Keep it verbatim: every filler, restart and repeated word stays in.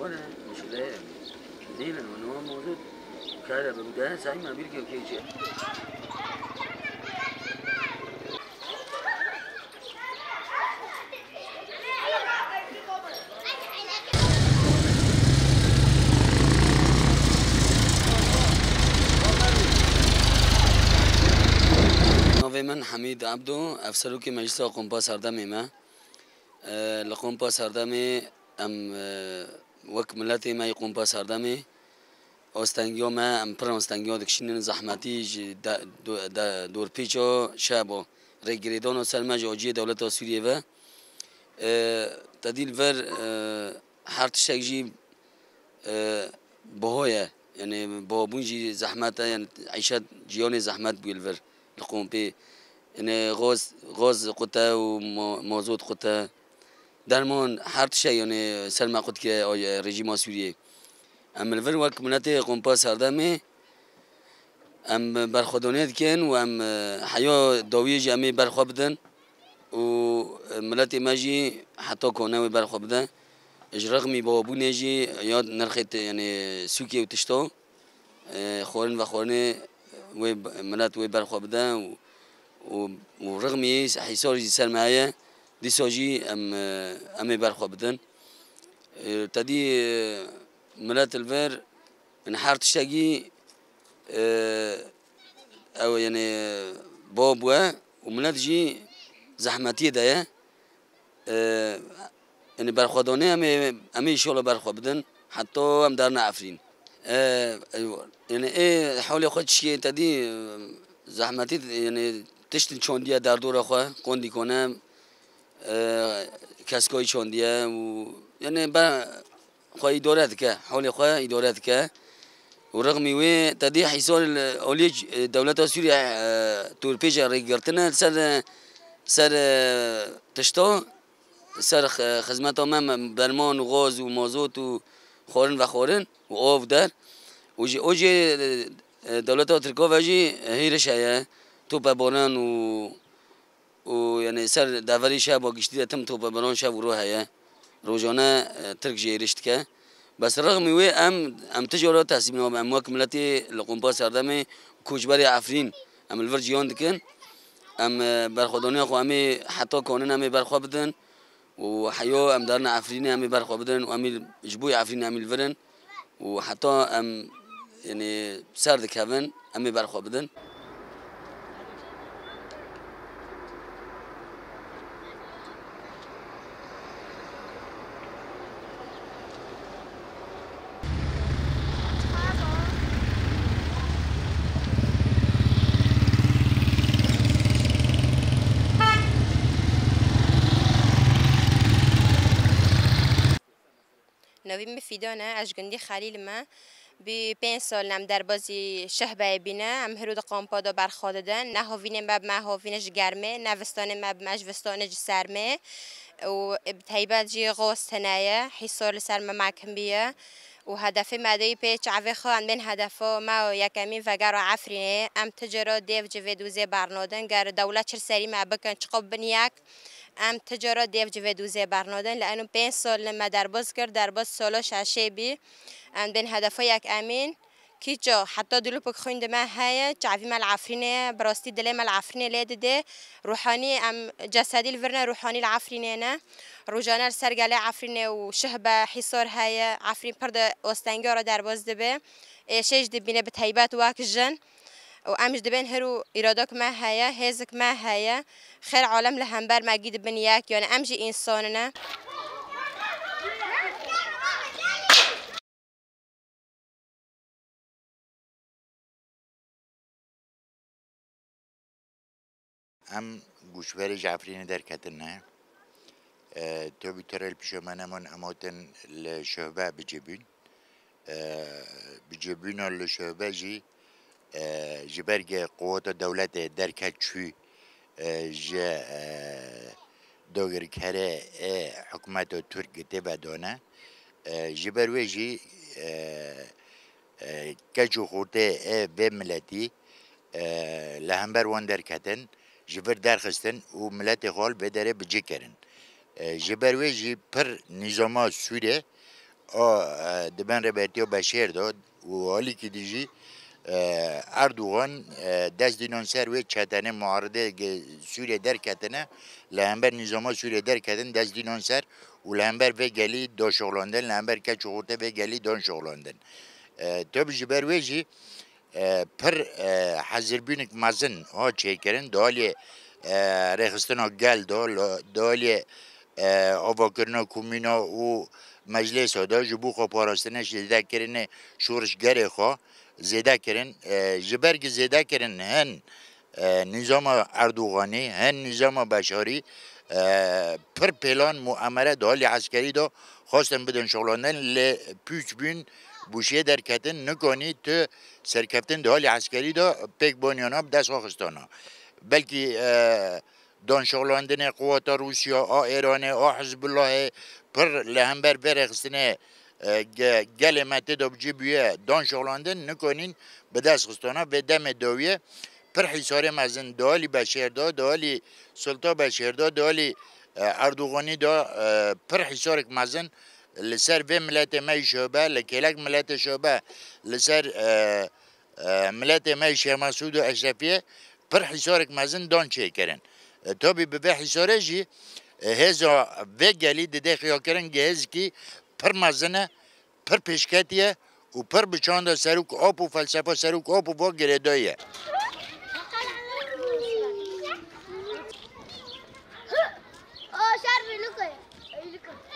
ولا مشكلة يعني دين إنه موجود كذا ببدأ ساي ما بيركي وكي شيء. نوی من حمید عبدو افسروکی مجلس قومپا سردمی ما لقومپا سردمی ام وک ملتی ما قومپا سردمی استنگیو ما ام پر استنگیو دکشین زحمتی دور پیچو شابو رگریدون و سلمه جوجی دولت سوریه و تدیل ور هر تشجی بهویه يعني بابونجي زحمته يعني عيشات جيوني زحمت بالفر القوم بي يعني غاز غاز قطة ومازوت قطة درمان هر شيء يعني سلمى قط كي رژیم سوریه ام الفر وقت ملت قوم با سردمه ام برخودانیت کن و ام حیا داویج امی برخو بدن و ملت ماجی حتی کنه و برخو بدن اجرغمی بابو نجی یاد نرخت يعني سوكي وتشتو خورن و خورن و ملت و برخو بدن و رغمی حسار سرمایه دی ساجی ام ام برخو بدن تدی ملت الفر من حارت شقي او يعني بابوا وملت جي زحمتي ده يعني برخودانه ام ام شغل برخو بدن حتى ام دارنا عفرين ايوه يعني ايه حولي خد شيء تدي زحمتي يعني تشتن شونديا در دور اخوه قندي کنه کسکای شونديا و يعني با خواه ادارت که حولي خواه ادارت که ورغمي وي تدي حصار اوليج دولة سوريا توربيجا ريغرتنا سر سر تشتو سر خدمات امام برمان و غاز و مازوت و خورن و خورن و آف در وجي اوجي دولة تركيا وجي هيرش هيا تو ببانان و و يعني سر دافري شاب وقشتي تم تو ببانان شاب وروح هيا روجانا ترك جيرشت که بس رغم وي ام ام تجارات تحسين ام مكملتي لقومبا سردمي كوجبري عفرين ام الفرجيون دكن ام برخوداني خو امي حتى كونن امي برخو بدن وحيو ام دارنا عفرين امي برخو بدن وامي جبوي عفرين امي الفرن وحتى ام يعني سرد كافن امي برخو بدن نوی مفیدانه اجگندی خلیل ما بی پنج سال نم در بازی شهبه بینه ام هرود قامپا دا برخواددن نه هاوین مب ما هاوینش گرمه نه وستان مب مج وستانش سرمه و بتهیبت جی غاز تنایه حصار سرم معکم بیه و هدف مدی پیچ عوی خان بین هدفا ما یکمی وگر عفرینه ام تجارت دیو جویدوزه برنادن گر دولت چر سری ما بکن چقب بنیک ام تجارت دیو جویدوزه برنادن لانه پنج سال لما درباز کرد درباز سالاش عشی بی ام بین هدفا یک امین کی جا حتی دلو بک خوند ما هیا چعفی مال عفرینه براستی دل مال عفرینه لید ده روحانی ام جسدی الورنا روحانی العفرینه نه روزانه سرگله عفرینه و شهبه حصار هیا عفرین پرد استنگار درباز دبه شش دبینه به تیبات واک جن و امش دبین هرو ارادک ما هیا هزک ما هیا خیر عالم لهمبر مجید بنیاک یعنی امجی انسانه ام گوشوار جعفرین در کتنه تو بیترال پیشمانمون اماتن لشهبه بجبین بجبین لشهبه جی جبرگ قوات دولت در کچوی جا دوگر کره حکومت ترک تبدانه جبروی جی کجو خورده به ملتی لهمبر وان در کتن جبر درخستن و ملت خال بدره بجی کرن جبروی جی پر نظام سوره آه دبن رباطی و بشیر داد و حالی که دیجی اردوغان دست دینان سر و چتنه معارضه سوریه در کتنه لهمبر نظام سوریه در کتن دست دینان سر و لهمبر و گلی دو شغلاندن لهمبر که چهورته و گلی دان شغلاندن تو بجی بر ویجی پر حضر بینک مزن ها چه کرن دالی رخستنا گل دال دالی آواکرنا کومینا و مجلس ها دا جبو خوا پاراستنش زیده کرن شورش گره خوا زیده کرن جبرگ زیده کرن هن نظام اردوغانی هن نظام بشاری پر پلان مؤامره دالی عسکری دا خواستن بدن شغلاندن ل پیچ بین بوشیه در کتن نکنی تو سرکفتن دالی عسکری دا پیک بانیانا دست خواستانا بلکه دان شغلاندن قوات روسیا آ ایران آ حزب الله پر لهمبر برخستنه گل مته دا بجی بیه دان شغلاندن نکنین به دست خستانا و دم داویه پر حسار مزن دالی بشیر دا دالی سلطا بشیر دا دالی اردوغانی دا پر حسارک مزن لسر و ملت مای شعبه لکلک ملت شعبه لسر ملت مای شیخ مسعود و اشرفیه پر حسارک مزن دان چه کرن تابی به حساره جی هزا و گلی ده خیا کرن گهز کی پر مزنه پر پیشکتیه و پر بچانده سروک آب و فلسفه سروک آب و با گردایه